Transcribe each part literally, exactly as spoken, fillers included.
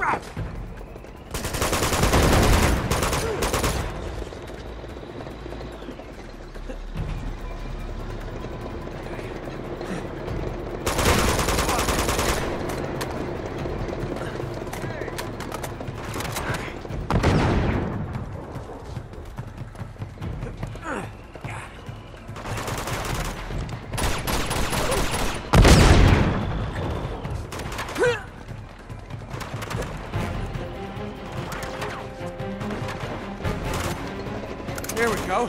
Here we go.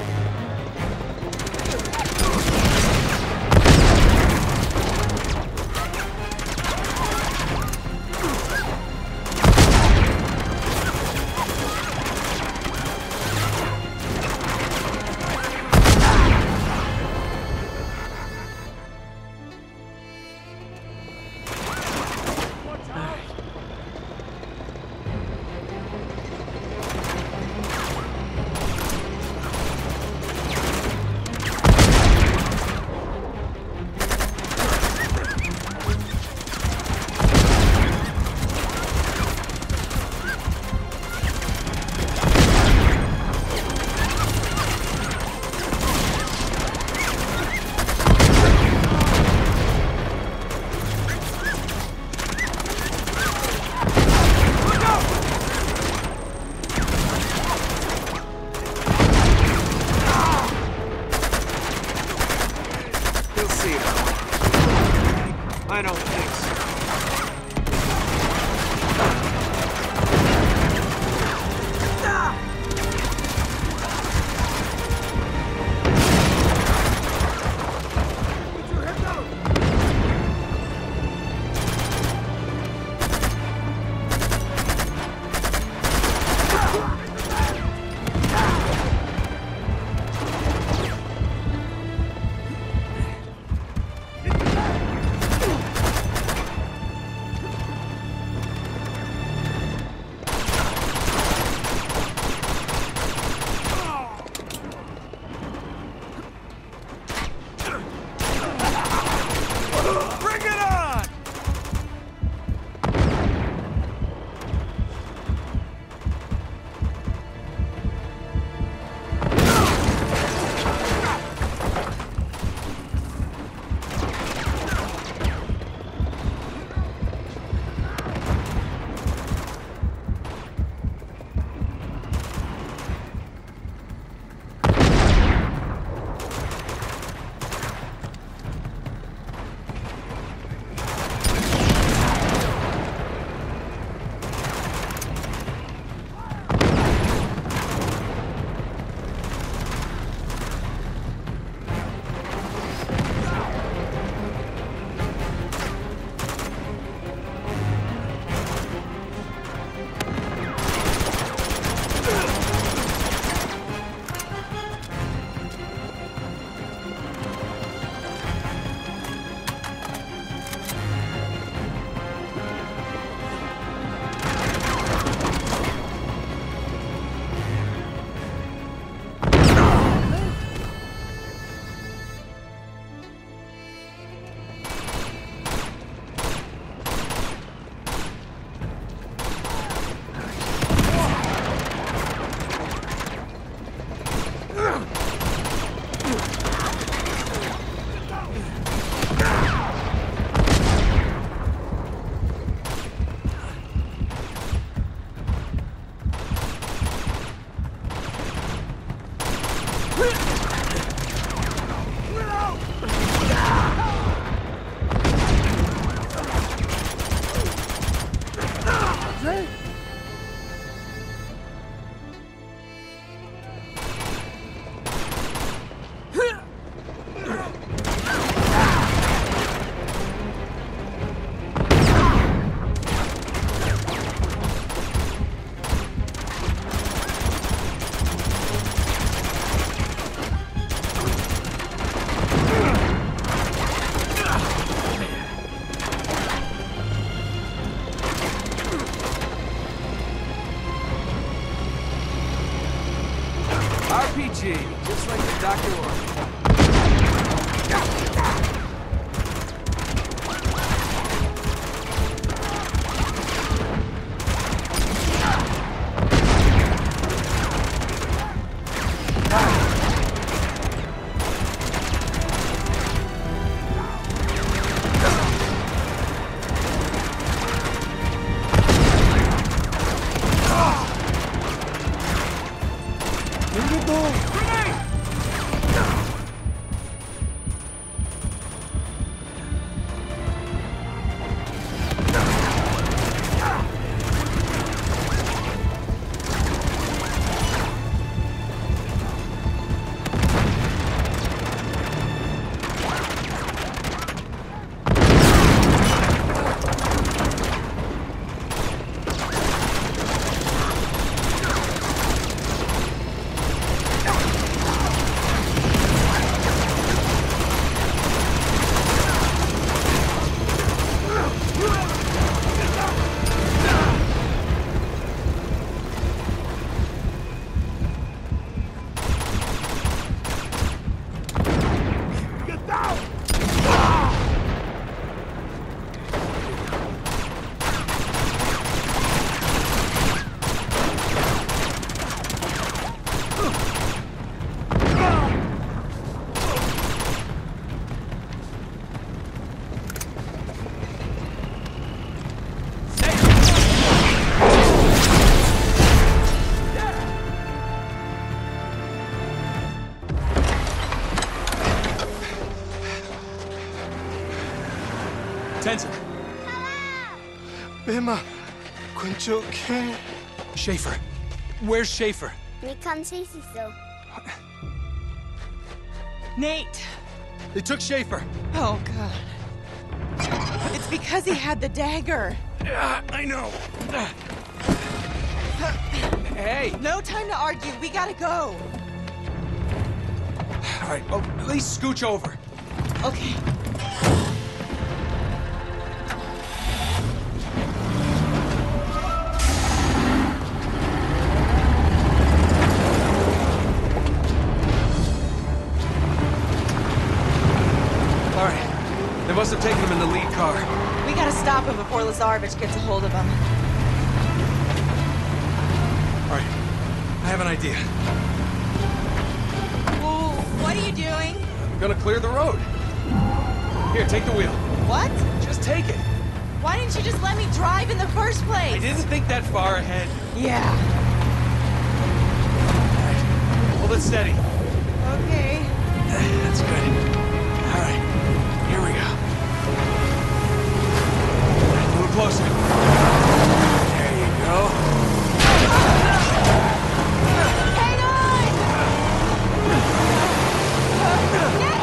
I don't think so. Tenzin. Bema, Quinchoke. Schaefer. Where's Schaefer? We can't see so. Nate! They took Schaefer. Oh, God. It's because he had the dagger. Uh, I know. Uh. Hey! No time to argue. We gotta go. All right, oh, at least scooch over. Okay. All right. They must have taken him in the lead car. We gotta stop him before Lazarevich gets a hold of him. All right. I have an idea. Well, what are you doing? I'm gonna clear the road. Here, take the wheel. What? Just take it. Why didn't you just let me drive in the first place? I didn't think that far ahead. Yeah. All right. Hold it steady. Okay. That's good. All right. Here we go. A little closer. There you go. Hang on! Nate!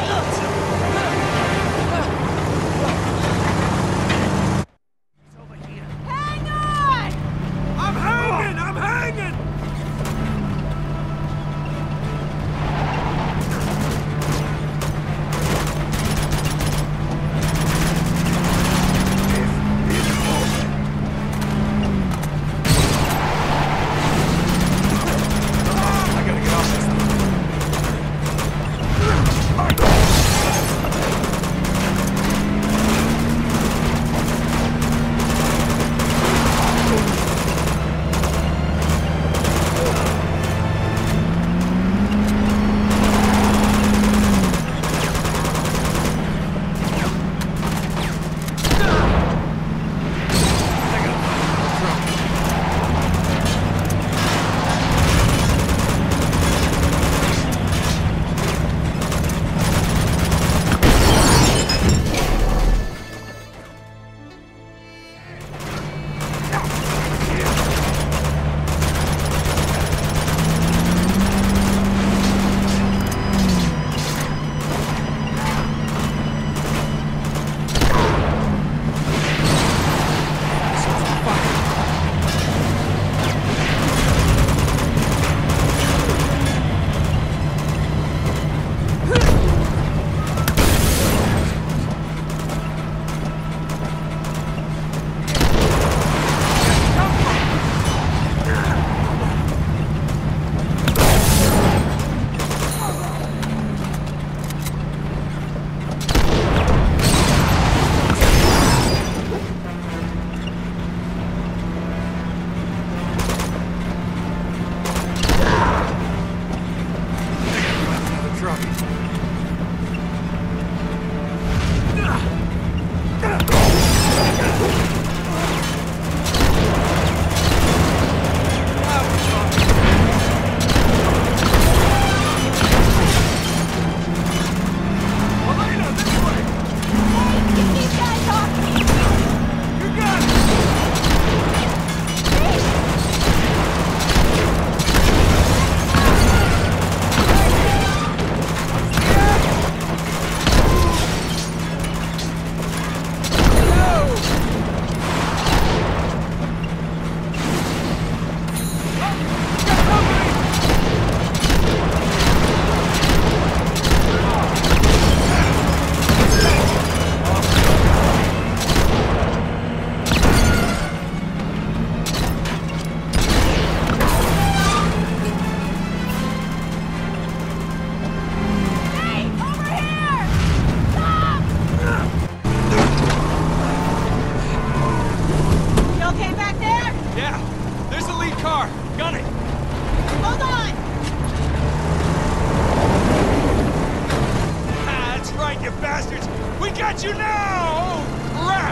Hang on! I'm hanging! I'm hanging! I gotta get off this thing. got you now! Oh, crap!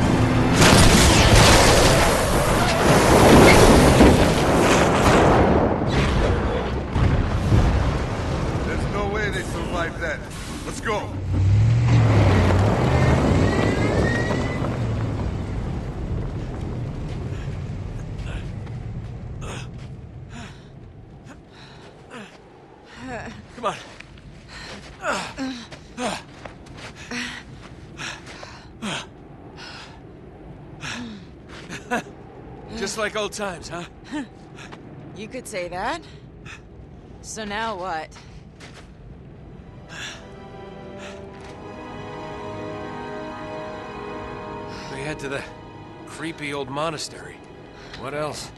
There's no way they survived that. Let's go. Just like old times, huh? You could say that. So now what? We head to the creepy old monastery. What else?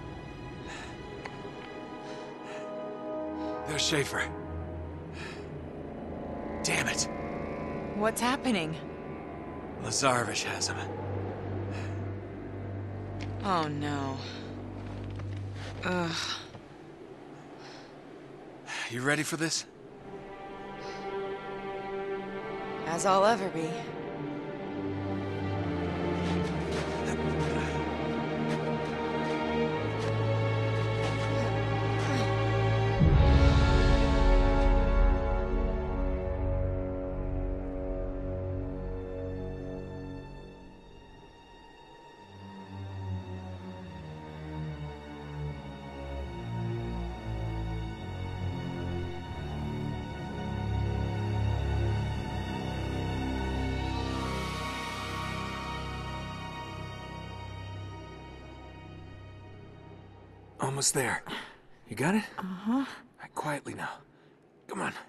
There's Schaefer. Damn it. What's happening? Lazarevich has him. Oh no. Ugh. You ready for this? As I'll ever be. Almost there. You got it? Uh-huh. All right, quietly now. Come on.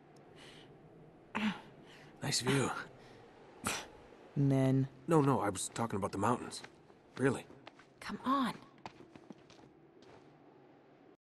Nice view. Men. No, no, I was talking about the mountains. Really. Come on.